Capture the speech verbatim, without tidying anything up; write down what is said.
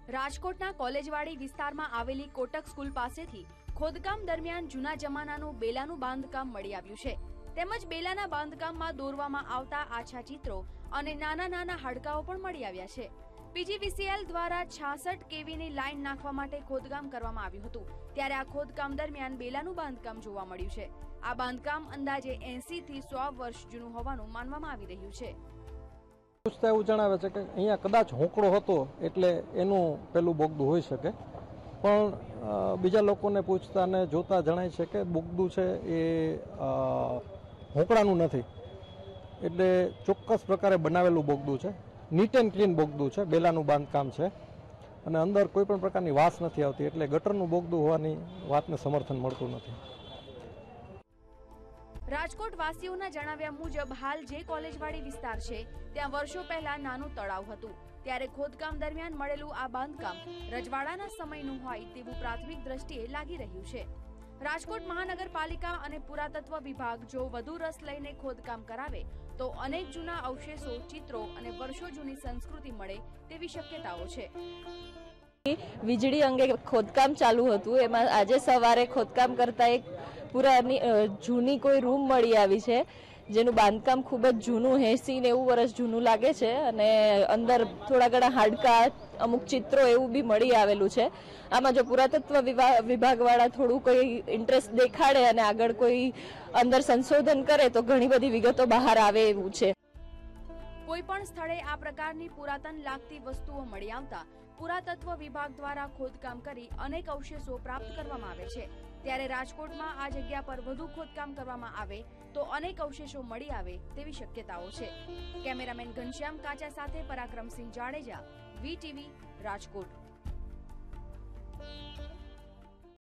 રાજકોટના કોલેજવાડી વિસ્તારમાં આવેલી કોટક સ્કૂલ પાસેથી ખોદકામ દરમિયાન જૂના જમાનાનું બેલાનું બાંધકામ મળી આવ્યું છે. તેમજ બેલાના બાંધકામમાં દોરવામાં આવતા આછા ચિત્રો અને નાના નાના હાડકાઓ પણ મળી આવ્યા છે. પીજીવીસીએલ દ્વારા છાસઠ કેવીની લાઇન નાખવા માટે ખોદકામ કરવામાં આવ્યું હતું. ત્યારે આ ખોદકામ દરમિયાન બેલાનું બાંધકામ જોવા મળ્યું છે. આ બાંધકામ અંદાજે એસી થી સો વર્ષ જૂનું હોવાનું માનવામાં આવી રહ્યું છે. પૂછતા એવું જણાવે છે કે અહીંયા કદાચ હોંકળો હતો એટલે એનું પેલું બોગદું હોઈ શકે, પણ બીજા લોકોને પૂછતા ને જોતા જણાય છે કે બોગદું છે એ હોંકળાનું નથી, એટલે ચોક્કસ પ્રકારે બનાવેલું બોગદું છે. નીટ એન્ડ ક્લીન બોગદું છે, બેલાનું બાંધકામ છે અને અંદર કોઈ પણ પ્રકારની વાસ નથી આવતી, એટલે ગટરનું બોગદું હોવાની વાતને સમર્થન મળતું નથી. રાજકોટ વાસીઓના જણાવ્યા મુજબ હાલ જે કોલેજવાડી વિસ્તાર છે ત્યાં વર્ષો પહેલા નાનું તળાવ હતું. ત્યારે ખોદકામ દરમિયાન મળેલું આ બાંધકામ રજવાડાના સમયનું હોય તેવું પ્રાથમિક દ્રષ્ટિએ લાગી રહ્યું છે. રાજકોટ મહાનગરપાલિકા અને પુરાતત્વ વિભાગ જો વધુ રસ લઈને ખોદકામ કરાવે તો અનેક જૂના અવશેષો, ચિત્રો અને વર્ષો જૂની સંસ્કૃતિ મળે તેવી શક્યતાઓ છે. વીજળી અંગે ખોદકામ ચાલુ હતું, એમાં આજે સવારે ખોદકામ કરતા એક પુરાની જૂની કોઈ રૂમ મળી આવી છે, જેનું બાંધકામ ખૂબ જ જૂનું એંસી નેવું વર્ષ જૂનું લાગે છે અને અંદર થોડા ઘણા હાડકા, અમુક ચિત્રો એવું બી મળી આવેલું છે. આમાં જો પુરાતત્વ વિભાગવાળા થોડું કોઈ ઇન્ટરેસ્ટ દેખાડે અને આગળ કોઈ અંદર સંશોધન કરે તો ઘણી બધી વિગતો બહાર આવે એવું છે. કોઈ પણ સ્થળે આ પ્રકારની પુરાતન લાગતી વસ્તુઓ મળી આવતા પુરાતત્વ વિભાગ દ્વારા ખોદકામ કરી અનેક અવશેષો પ્રાપ્ત કરવામાં આવે છે. ત્યારે રાજકોટમાં આ જગ્યા પર વધુ ખોદકામ કરવામાં આવે તો અનેક અવશેષો મળી આવે તેવી શક્યતાઓ છે. કેમેરામેન ઘનશ્યામ કાચા સાથે પરાક્રમસિંહ જાડેજા, વીટીવી, રાજકોટ.